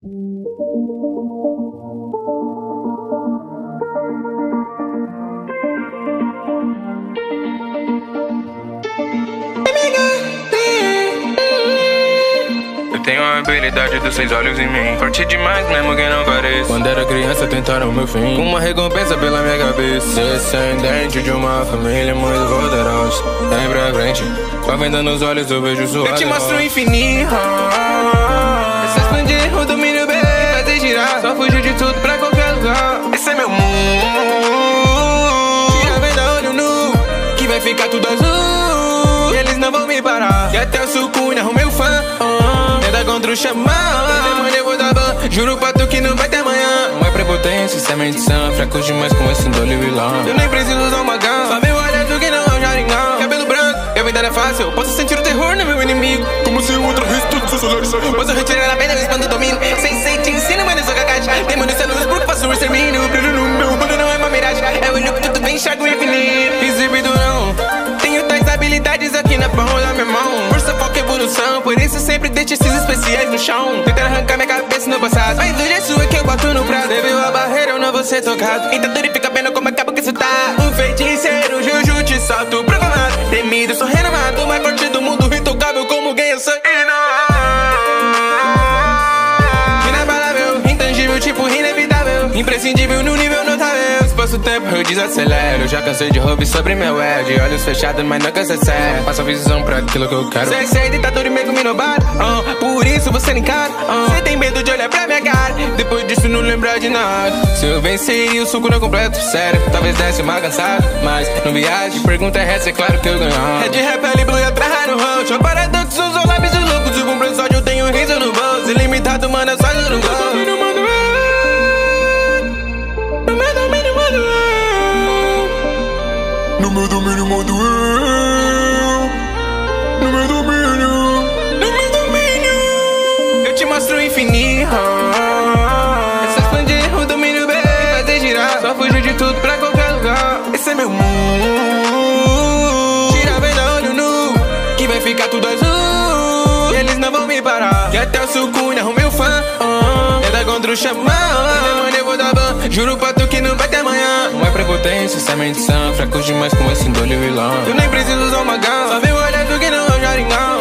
Eu tenho a habilidade dos 6 olhos em mim, forte demais mesmo que não pareça. Quando era criança tentaram meu fim, com uma recompensa pela minha cabeça. Descendente de uma família muito poderosa, sempre à frente, com a venda nos olhos eu vejo sua. Eu te mostro o infinito, é só expandir o domínio bem e fazer girar. Só fugir de tudo pra qualquer lugar. Esse é meu mundo, tira a venda olho nu, que vai ficar tudo azul. E eles não vão me parar, e até o sucunha arrumei o fã. Contra o xamã, demônio eu vou dar ban. Juro pra tu que não vai ter amanhã. Não é prepotência, isso é mendição. Fraco demais com esse índole vilão. Eu nem preciso usar uma gun, só meu olhar tu que não é um jaringão. Cabelo branco, eu vim dar é fácil. Eu posso sentir o terror no meu inimigo, como se o outro resto todos seus olhares saem. Posso retirar a pena, eu expando o domínio. Sem te ensino, mas eu sou cacate. Demônio sem luz, porque faço o extermínio. Brilho no meu mundo não é uma miragem. É o olho que tudo vem, enxerga o infinito. Exibido não, tenho tais habilidades aqui na palma da minha mão. Força, foco, evolução, por isso sempre deixo esses especiais no chão. Tentando arrancar minha cabeça no passado, mas hoje é sua que eu boto no prato. Devido a barreira eu não vou ser tocado, então tudo fica vendo como acaba que isso tá. Um feiticeiro, juju te salto, proclamado, temido, sou renomado, mais forte do mundo, intocável como quem eu sou. Inabalável, intangível, tipo inevitável, imprescindível no nível notável. Se fosse o tempo eu desacelero, eu já cansei de roubar sobre meu ego. De olhos fechados, mas nunca se sério. Passo a visão pra aquilo que eu quero. Cê é ditador e meio me roubado, por isso você nem cara. Cê tem medo de olhar pra minha cara, depois disso não lembrar de nada. Se eu vencer o suco não completo, sério, talvez desse uma cansada, mas não viagem, pergunta é essa, é claro que eu ganho. É de repele, blue e atrás no rosto. Paradoxo, os lábios loucos, o compressório eu tenho riso no bolso. Ilimitado, mano, eu só no gol. No meu domínio mando eu. No meu domínio. No meu domínio. Eu te mostro o infinito, é só expandir o domínio bem e fazer girar. Só fugir de tudo pra qualquer lugar. Esse é meu mundo, tira a venda olho nu, que vai ficar tudo azul. E eles não vão me parar, e até o sucunha arrumei o fã. Nada contra o xamã, demônio eu vou dar ban. Juro pra tu que não vai ter amanhã. Não é prepotência, isso é mendição. Fraco demais com esse índole vilão. Eu nem preciso usar uma gun, só meu olhar tu que não é um jaringão.